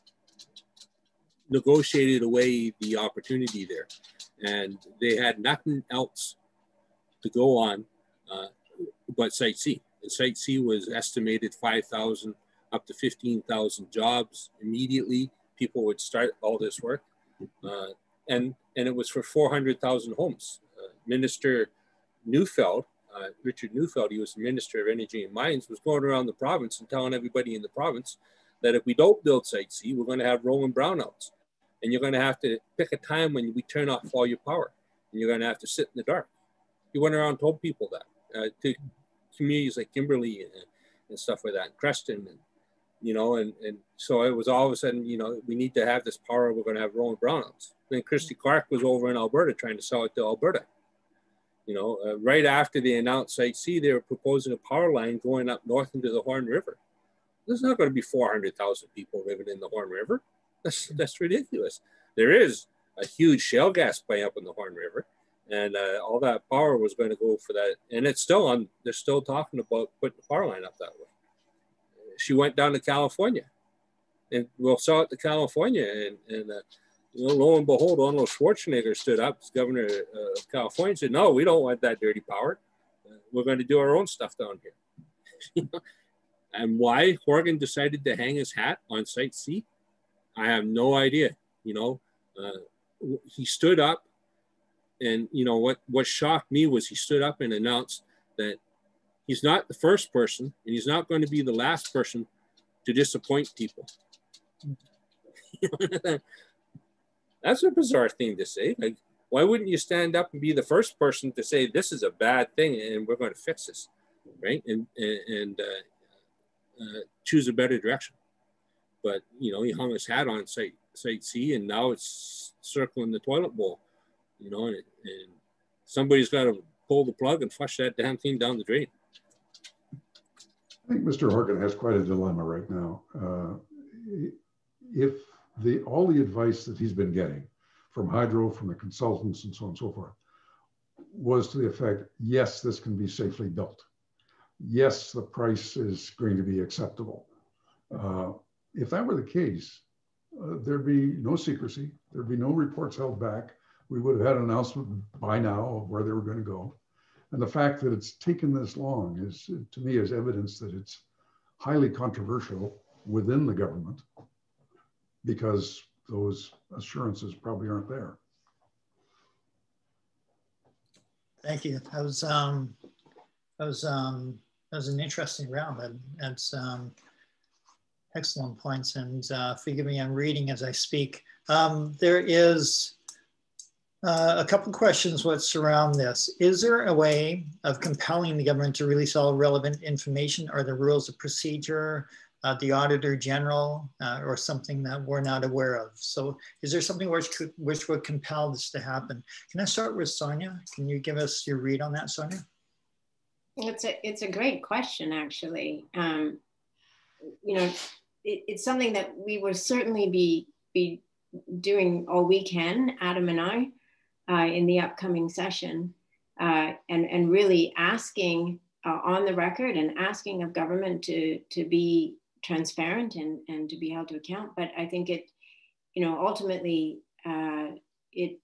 negotiated away the opportunity there, and they had nothing else to go on uh, but Site C. And Site C was estimated five thousand up to fifteen thousand jobs immediately. People would start all this work. Uh, and, and it was for four hundred thousand homes. Uh, Minister Neufeld, uh, Richard Neufeld, he was the Minister of Energy and Mines, was going around the province and telling everybody in the province that if we don't build Site C, we're going to have rolling brownouts. And you're going to have to pick a time when we turn off all your power. And you're going to have to sit in the dark. He went around and told people that uh, to communities like Kimberley and, and stuff like that, and Creston, and, you know, and, and so it was all of a sudden, you know, we need to have this power, we're going to have rolling brownouts. Then Christy Clark was over in Alberta trying to sell it to Alberta. You know, uh, right after they announced Site C, they were proposing a power line going up north into the Horn River. There's not going to be four hundred thousand people living in the Horn River. That's, that's ridiculous. There is a huge shale gas plant up in the Horn River, and uh, all that power was going to go for that. And it's still on, they're still talking about putting the power line up that way. She went down to California, and we'll sell it to California. And, and uh, you know, lo and behold, Arnold Schwarzenegger stood up as governor uh, of California and said, no, we don't want that dirty power. Uh, we're going to do our own stuff down here. And why Horgan decided to hang his hat on Site C, I have no idea. You know, uh, he stood up, and, you know, what, what shocked me was he stood up and announced that he's not the first person, and he's not going to be the last person to disappoint people. That's a bizarre thing to say. Like, why wouldn't you stand up and be the first person to say, this is a bad thing and we're going to fix this, right? And, and, and uh, uh, choose a better direction. But, you know, he hung his hat on Site, Site C, and now it's circling the toilet bowl, you know, and, and somebody's got to pull the plug and flush that damn thing down the drain. I think Mister Horgan has quite a dilemma right now. Uh, if the all the advice that he's been getting from Hydro, from the consultants and so on and so forth, was to the effect, yes, this can be safely built. Yes, the price is going to be acceptable. Uh, if that were the case, uh, there'd be no secrecy. There'd be no reports held back. We would have had an announcement by now of where they were going to go. And the fact that it's taken this long is, to me, is evidence that it's highly controversial within the government, because those assurances probably aren't there. Thank you. That was um, that was um, that was an interesting round. That, that's um, excellent points. And uh, forgive me, I'm reading as I speak. Um, there is uh, a couple questions what surround this. Is there a way of compelling the government to release all relevant information? Are there rules of procedure, uh, the Auditor General, uh, or something that we're not aware of? So is there something which, could, which would compel this to happen? Can I start with Sonia? Can you give us your read on that, Sonia? It's a, it's a great question, actually. Um, you know, it, it's something that we will certainly be, be doing all we can, Adam and I, uh, in the upcoming session, uh, and, and really asking uh, on the record and asking of government to, to be transparent and, and to be held to account. But I think it, you know, ultimately, uh, it,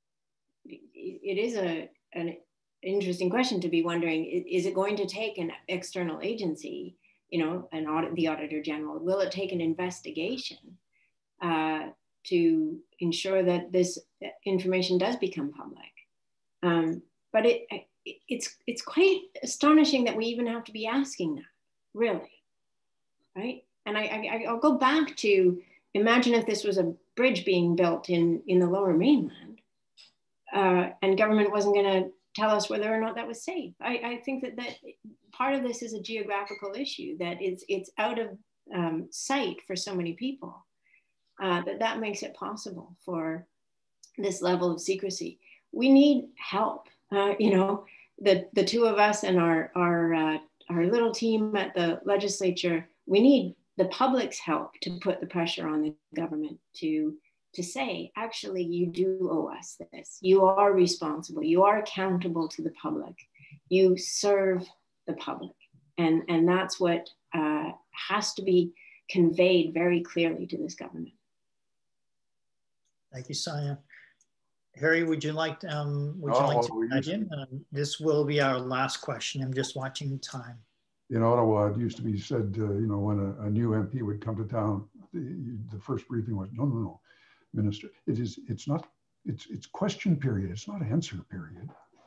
it is a, an interesting question to be wondering, is it going to take an external agency, you know, an audit, the Auditor General, will it take an investigation uh, to ensure that this information does become public? Um, but it, it, it's, it's quite astonishing that we even have to be asking that, really, right? And I, I, I'll go back to, imagine if this was a bridge being built in, in the Lower Mainland, uh, and government wasn't gonna tell us whether or not that was safe. I, I think that, that part of this is a geographical issue, that it's, it's out of um, sight for so many people, uh, that that makes it possible for this level of secrecy. We need help. Uh, you know, the, the two of us and our, our, uh, our little team at the legislature, we need the public's help to put the pressure on the government to, to say, actually, you do owe us this. You are responsible. You are accountable to the public. You serve the public. And, and that's what uh, has to be conveyed very clearly to this government. Thank you, Sonia. Harry, would you like, um, would you Oh, like to we add used in? to- Um, this will be our last question. I'm just watching time. In Ottawa, it used to be said, uh, you know, when a, a new M P would come to town, the, the first briefing was, no, no, no, Minister, it is, it's not, it's, it's question period. It's not answer period.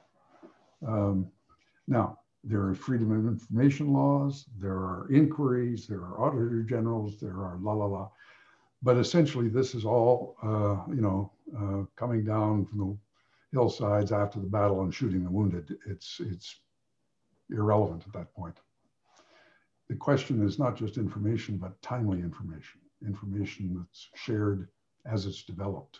Um, now, there are freedom of information laws, there are inquiries, there are auditor generals, there are la, la, la. But essentially, this is all, uh, you know, uh, coming down from the hillsides after the battle and shooting the wounded. It's, it's irrelevant at that point. The question is not just information, but timely information, information that's shared as it's developed.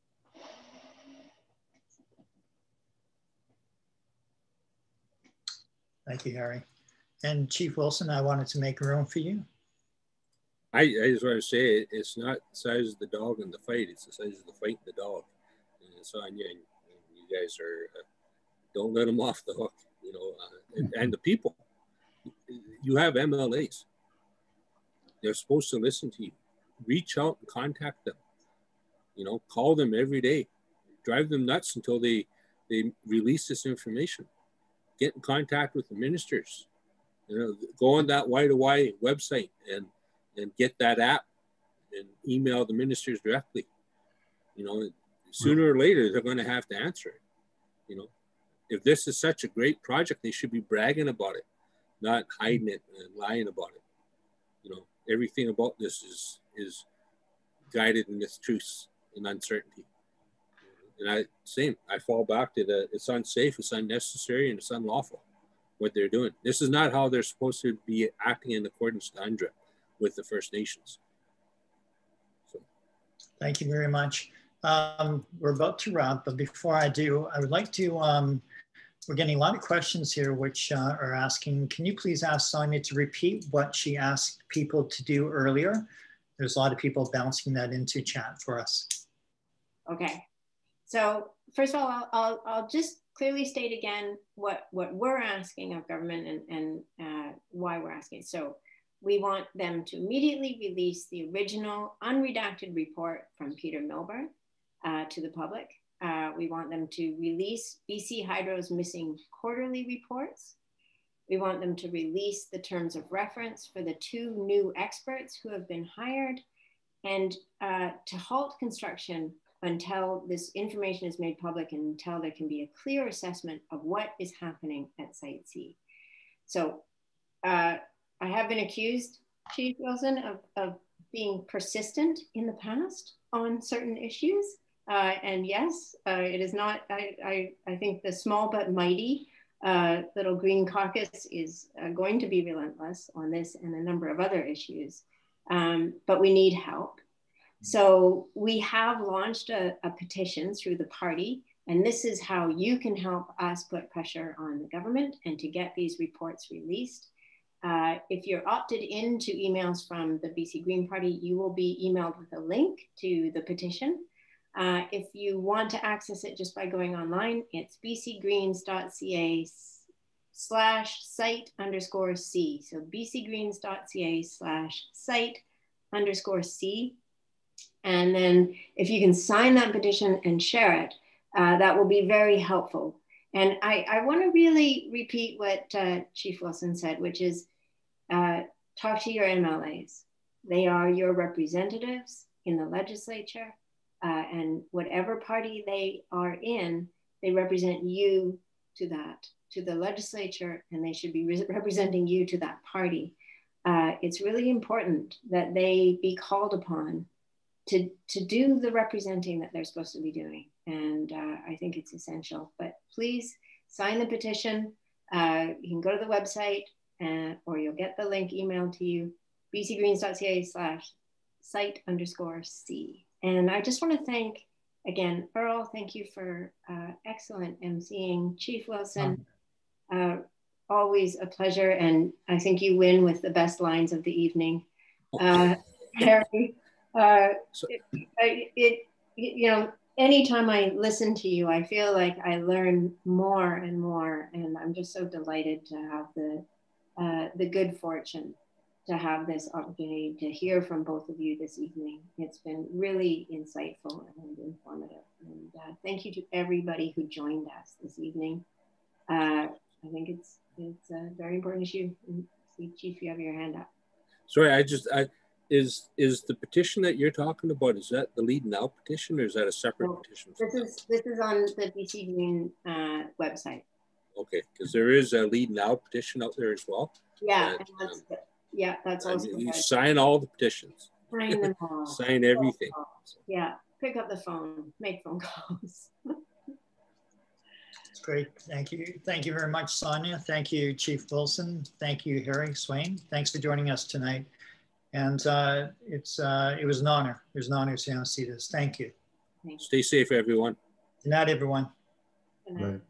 Thank you, Harry. And Chief Wilson, I wanted to make room for you. I, I just want to say, it's not the size of the dog in the fight, it's the size of the fight in the dog. And Sonia, and you guys are, uh, don't let them off the hook, you know, uh, and, and the people. You have M L As. They're supposed to listen to you. Reach out and contact them. You know, call them every day. Drive them nuts until they, they release this information. Get in contact with the ministers. You know, go on that Y to Y website and, and get that app and email the ministers directly. You know, sooner or later, they're going to have to answer it. You know, if this is such a great project, they should be bragging about it, not hiding it and lying about it. You know, everything about this is, is guided in this truth and uncertainty. And I, same, I fall back to the, it's unsafe, it's unnecessary, and it's unlawful what they're doing. This is not how they're supposed to be acting in accordance to UNDRIP with the First Nations. So. Thank you very much. Um, we're about to wrap, but before I do, I would like to, um, we're getting a lot of questions here which uh, are asking, can you please ask Sonia to repeat what she asked people to do earlier? There's a lot of people bouncing that into chat for us. Okay. So first of all, I'll, I'll, I'll just clearly state again what, what we're asking of government and, and uh, why we're asking. So we want them to immediately release the original unredacted report from Peter Milburn uh, to the public. Uh, we want them to release B C Hydro's missing quarterly reports. We want them to release the terms of reference for the two new experts who have been hired, and uh, to halt construction until this information is made public and until there can be a clear assessment of what is happening at Site C. So uh, I have been accused, Chief Wilson, of, of being persistent in the past on certain issues. Uh, and yes, uh, it is not, I, I, I think the small but mighty uh, Little Green Caucus is uh, going to be relentless on this and a number of other issues, um, but we need help. So we have launched a, a petition through the party, and this is how you can help us put pressure on the government and to get these reports released. Uh, if you're opted into emails from the B C Green Party, you will be emailed with a link to the petition. Uh, if you want to access it just by going online, it's bcgreens.ca slash site underscore C. So bcgreens.ca slash site underscore C. And then if you can sign that petition and share it, uh, that will be very helpful. And I, I want to really repeat what uh, Chief Willson said, which is uh, talk to your M L As. They are your representatives in the legislature, uh, and whatever party they are in, they represent you to that, to the legislature, and they should be re representing you to that party. Uh, it's really important that they be called upon to, to do the representing that they're supposed to be doing. And uh, I think it's essential, but please sign the petition. Uh, you can go to the website and, or you'll get the link emailed to you, bcgreens.ca slash site underscore C. And I just want to thank, again, Earl, thank you for uh, excellent emceeing. Chief Willson, uh, always a pleasure. And I think you win with the best lines of the evening. Uh, Harry, uh, it, it, you know, anytime I listen to you, I feel like I learn more and more. And I'm just so delighted to have the, uh, the good fortune to have this opportunity to hear from both of you this evening. It's been really insightful and informative. And uh, thank you to everybody who joined us this evening. Uh, I think it's it's a very important issue. See, Chief, you have your hand up. Sorry, I just, I, is is the petition that you're talking about, is that the Lead Now petition, or is that a separate so petition? This is, this is on the B C Green uh, website. Okay, because there is a Lead Now petition out there as well. Yeah, that, and that's, um, yeah, that's also you good. sign all the petitions. Sign them all. Sign everything. Yeah, pick up the phone, make phone calls. It's great. Thank you. Thank you very much, Sonia. Thank you, Chief Willson. Thank you, Harry Swain. Thanks for joining us tonight. And uh, it's uh, it was an honor. It was an honor to see this. Thank you. Stay safe, everyone. Good night, everyone. Good night. Right.